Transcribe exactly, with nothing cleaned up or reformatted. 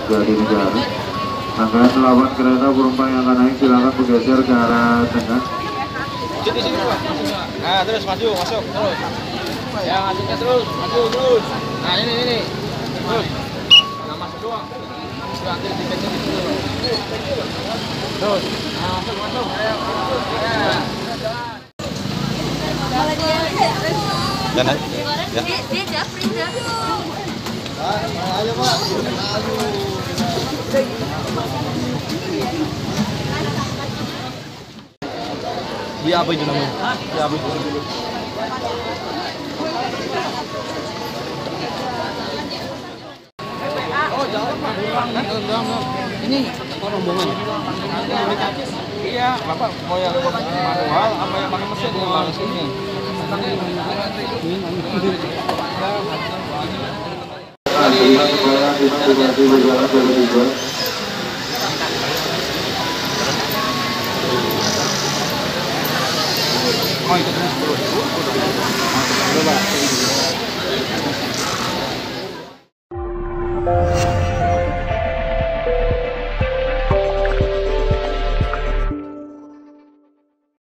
dari negara. Akan melawan kereta penumpang yang akan naik silakan bergeser ke arah tengah. Sini sini Pak. Nah, terus maju, masuk terus. Ya, masuknya terus, maju terus. Nah, ini ini. Terus. Nah, masuk doang. Nanti tiketnya di situ. Terus. Nah, masuk masuk. Ayo, masuk. Ya. Dan ya. Dia japri dah. Ayo, Pak. Ayo. Dia apa itu namanya? Dia apa itu? Oh, jalan ini apa rombongan? Iya, Bapak mau yang manual apa yang pakai mesin? Yang langsung ini. Oh, itu terus terus. Coba.